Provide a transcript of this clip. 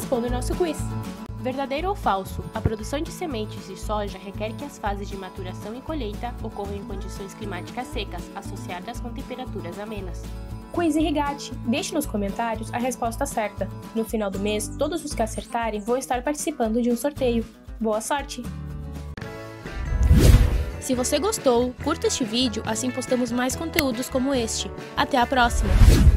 responda o nosso quiz. Verdadeiro ou falso? A produção de sementes de soja requer que as fases de maturação e colheita ocorram em condições climáticas secas, associadas com temperaturas amenas. Quiz Irrigate. Deixe nos comentários a resposta certa. No final do mês, todos os que acertarem vão estar participando de um sorteio. Boa sorte! Se você gostou, curta este vídeo, assim postamos mais conteúdos como este. Até a próxima!